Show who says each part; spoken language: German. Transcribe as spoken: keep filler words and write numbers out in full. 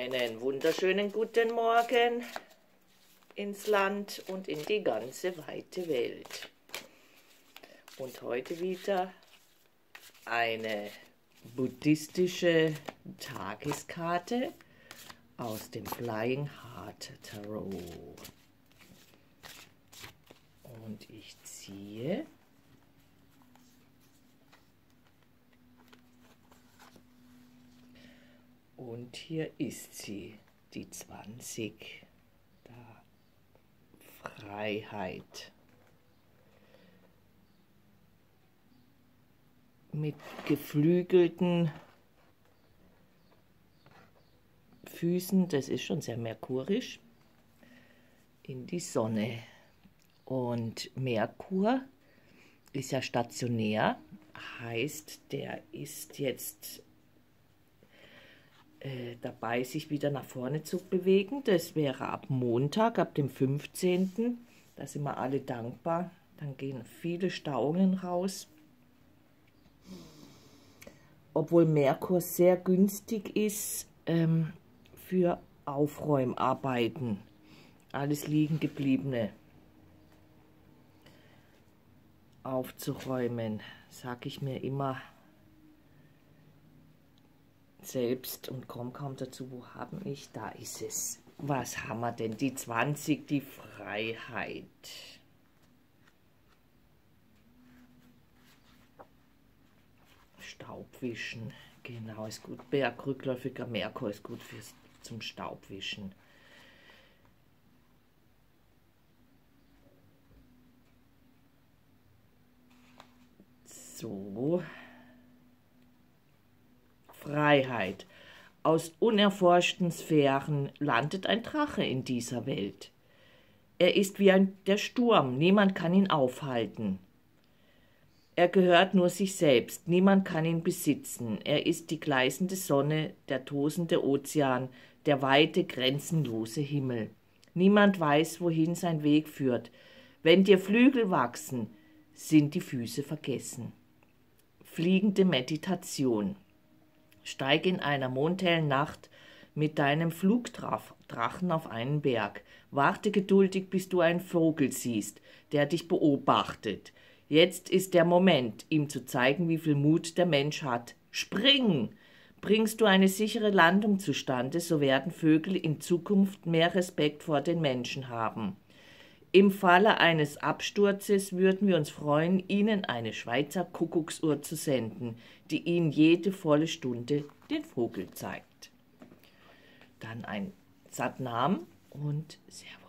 Speaker 1: Einen wunderschönen guten Morgen ins Land und in die ganze weite Welt. Und heute wieder eine buddhistische Tageskarte aus dem Flying Heart Tarot. Und ich ziehe und hier ist sie, die zwanzig, da Freiheit. Mit geflügelten Füßen, das ist schon sehr merkurisch, in die Sonne. Und Merkur ist ja stationär, heißt, der ist jetzt äh, dabei, sich wieder nach vorne zu bewegen. Das wäre ab Montag, ab dem fünfzehnten Da sind wir alle dankbar. Dann gehen viele Stauungen raus. Obwohl Merkur sehr günstig ist ähm, für Aufräumarbeiten. Alles Liegengebliebene aufzuräumen, sage ich mir immer selbst und komme kaum dazu. Wo haben ich? Da ist es. Was haben wir denn? Die zwanzig, die Freiheit. Staubwischen, genau, ist gut. Bergrückläufiger Merkur ist gut fürs, zum Staubwischen. So. Freiheit. Aus unerforschten Sphären landet ein Drache in dieser Welt. Er ist wie ein, der Sturm, niemand kann ihn aufhalten. Er gehört nur sich selbst, niemand kann ihn besitzen. Er ist die gleißende Sonne, der tosende Ozean, der weite, grenzenlose Himmel. Niemand weiß, wohin sein Weg führt. Wenn dir Flügel wachsen, sind die Füße vergessen. Fliegende Meditation. Steig in einer mondhellen Nacht mit deinem Flugdrachen auf einen Berg. Warte geduldig, bis du einen Vogel siehst, der dich beobachtet. Jetzt ist der Moment, ihm zu zeigen, wie viel Mut der Mensch hat. Spring! Bringst du eine sichere Landung zustande, so werden Vögel in Zukunft mehr Respekt vor den Menschen haben. Im Falle eines Absturzes würden wir uns freuen, Ihnen eine Schweizer Kuckucksuhr zu senden, die Ihnen jede volle Stunde den Vogel zeigt. Dann ein Satnam und Servus.